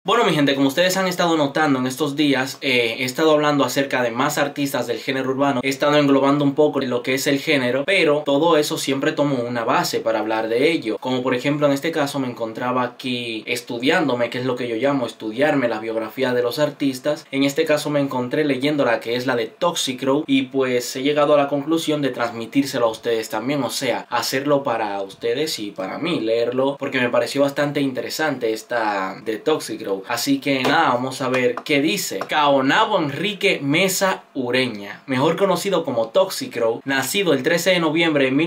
Bueno, mi gente, como ustedes han estado notando en estos días, he estado hablando acerca de más artistas del género urbano. He estado englobando un poco lo que es el género, pero todo eso siempre tomó una base para hablar de ello. Como por ejemplo en este caso me encontraba aquí estudiándome, que es lo que yo llamo estudiarme la biografía de los artistas. En este caso me encontré leyendo la que es la de Toxicrow y pues he llegado a la conclusión de transmitírselo a ustedes también. O sea, hacerlo para ustedes y para mí, leerlo, porque me pareció bastante interesante esta de Toxicrow. Así que nada, vamos a ver qué dice. Caonabo Enrique Mesa Ureña, mejor conocido como Toxicrow, nacido el 13 de noviembre de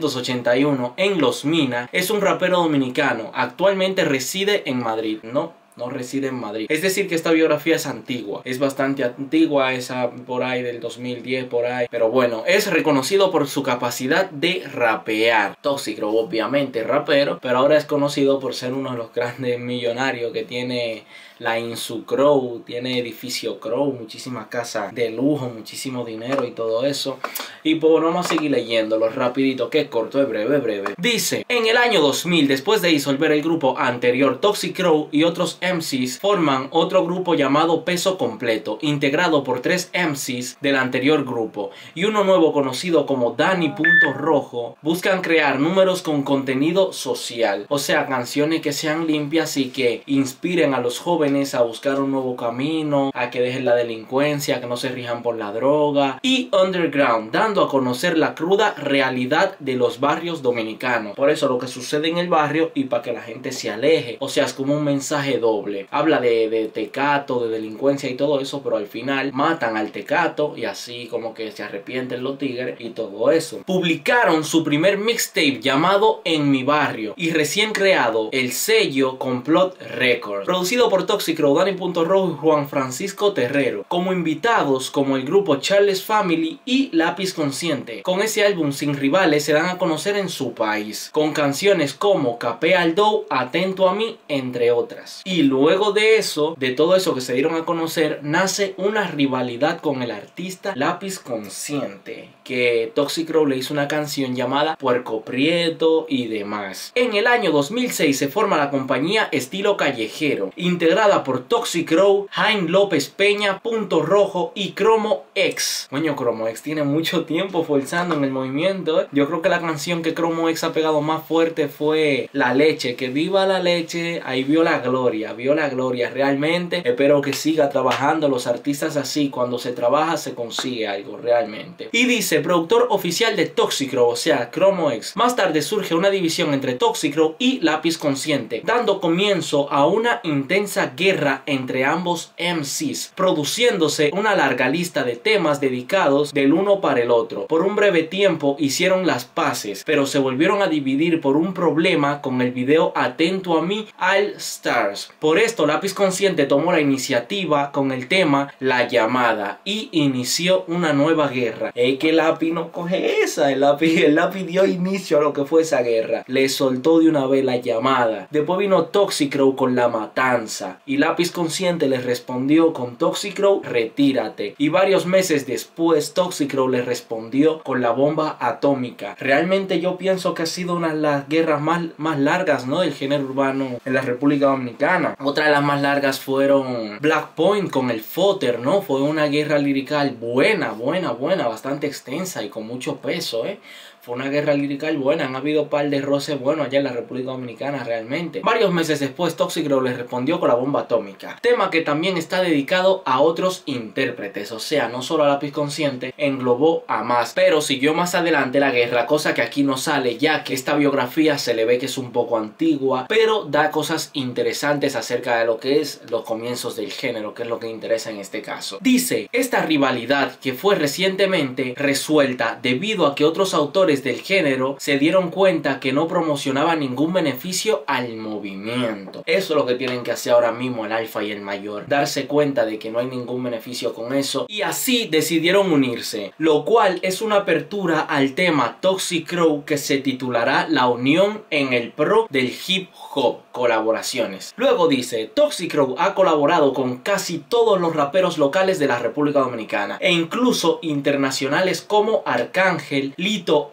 1981 en Los Minas, es un rapero dominicano. Actualmente reside en Madrid. No reside en Madrid. Es decir que esta biografía es antigua. Es bastante antigua, esa por ahí del 2010 por ahí. Pero bueno, es reconocido por su capacidad de rapear. Toxicrow obviamente rapero, pero ahora es conocido por ser uno de los grandes millonarios que tiene la Insu Crow, tiene edificio Crow, muchísimas casas de lujo, muchísimo dinero y todo eso. Y pues vamos a seguir leyéndolo rapidito, que es corto, es breve. Dice, en el año 2000, después de disolver el grupo anterior, Toxicrow y otros MCs forman otro grupo llamado Peso Completo, integrado por 3 MCs del anterior grupo y uno nuevo conocido como Dani.Rojo. Buscan crear números con contenido social, o sea, canciones que sean limpias y que inspiren a los jóvenes a buscar un nuevo camino, a que dejen la delincuencia, que no se rijan por la droga, y underground, dando a conocer la cruda realidad de los barrios dominicanos. Por eso lo que sucede en el barrio y para que la gente se aleje. O sea, es como un mensaje doble. Habla de tecato, de delincuencia y todo eso, pero al final matan al tecato y así como que se arrepienten los tigres y todo eso. Publicaron su primer mixtape llamado En Mi Barrio y recién creado el sello Complot Records, producido por Toxicrow, Dani.Rojo y Juan Francisco Terrero, como invitados como el grupo Charles Family y Lápiz Consciente. Con ese álbum Sin Rivales se dan a conocer en su país, con canciones como Capé al Dow, Atento a mí, entre otras. Y luego de eso, de todo eso que se dieron a conocer, nace una rivalidad con el artista Lápiz Consciente, que Toxicrow le hizo una canción llamada Puerco Prieto y demás. En el año 2006 se forma la compañía Estilo Callejero, integrada por Toxicrow, Jaime López Peña, Punto Rojo y Cromo X. Coño, Cromo X tiene mucho tiempo forzando en el movimiento, Yo creo que la canción que Cromo X ha pegado más fuerte fue La Leche, que viva la leche, ahí vio la gloria realmente. Espero que siga trabajando. Los artistas así, cuando se trabaja se consigue algo realmente. Y dice, productor oficial de Toxicrow, o sea, Cromo X. Más tarde surge una división entre Toxicrow y Lápiz Consciente, dando comienzo a una intensa guerra entre ambos MCs, produciéndose una larga lista de temas dedicados del uno para el otro. Por un breve tiempo hicieron las paces, pero se volvieron a dividir por un problema con el video Atento a mí All Stars. Por esto Lápiz Consciente tomó la iniciativa con el tema La Llamada y inició una nueva guerra. Es que el Lápiz no coge esa, el lápiz dio inicio a lo que fue esa guerra, le soltó de una vez La Llamada. Después vino Toxicrow con La Matanza y Lápiz Consciente le respondió con Toxicrow Retírate, y varios meses después Toxicrow le respondió con La Bomba Atómica. Realmente yo pienso que ha sido una de las guerras más largas, del género urbano en la República Dominicana. Otra de las más largas fueron Black Point con el Foter, Fue una guerra lirical buena, bastante extensa y con mucho peso, Fue una guerra lirical buena. Han habido un par de roces buenos allá en la República Dominicana realmente. Varios meses después Toxicrow le respondió con La Bomba Atómica, tema que también está dedicado a otros intérpretes, o sea, no solo a Lápiz Consciente, englobó a más, pero siguió más adelante la guerra, cosa que aquí no sale, ya que esta biografía se le ve que es un poco antigua, pero da cosas interesantes acerca de lo que es los comienzos del género, que es lo que interesa en este caso. Dice, esta rivalidad que fue recientemente resuelta debido a que otros autores del género se dieron cuenta que no promocionaba ningún beneficio al movimiento. Eso es lo que tienen que hacer ahora mismo el Alfa y el Mayor, darse cuenta de que no hay ningún beneficio con eso, y así decidieron unirse, lo cual es una apertura al tema Toxicrow que se titulará La Unión en el Pro del Hip Hop, colaboraciones. Luego dice, Toxicrow ha colaborado con casi todos los raperos locales de la República Dominicana e incluso internacionales como Arcángel, Lito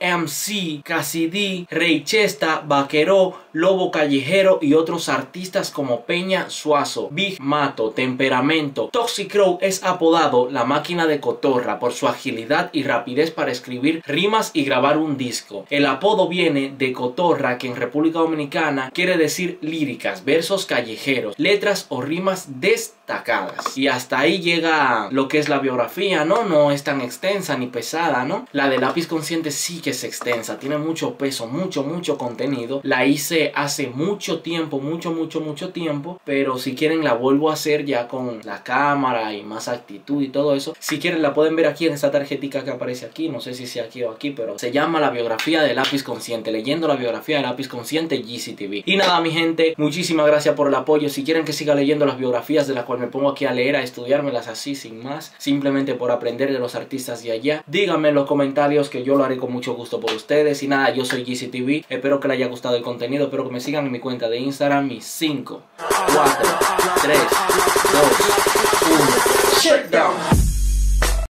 MC, Cassidy, Rey Chesta, Vaqueró, Lobo Callejero y otros artistas como Peña Suazo, Big Mato, Temperamento. Toxic Crow es apodado la máquina de cotorra por su agilidad y rapidez para escribir rimas y grabar un disco. El apodo viene de cotorra, que en República Dominicana quiere decir líricas, versos callejeros, letras o rimas destacadas. Y hasta ahí llega lo que es la biografía, ¿no? No es tan extensa ni pesada, ¿no? La de Lápiz Consciente sí que es extensa, tiene mucho peso, mucho contenido. La hice hace mucho tiempo, mucho tiempo, pero si quieren la vuelvo a hacer ya con la cámara y más actitud y todo eso. Si quieren la pueden ver aquí en esta tarjetita que aparece aquí, no sé si sea aquí o aquí, pero se llama La biografía de Lápiz Consciente, leyendo la biografía de Lápiz Consciente, GCTV. Y nada, mi gente, muchísimas gracias por el apoyo. Si quieren que siga leyendo las biografías, de las cuales me pongo aquí a leer, a estudiármelas así sin más, simplemente por aprender de los artistas de allá, díganme en los comentarios que yo lo haré con mucho gusto por ustedes. Y nada, yo soy GCTV, espero que les haya gustado el contenido, espero que me sigan en mi cuenta de Instagram. Mi 5, 4, 3, 2, 1, shutdown.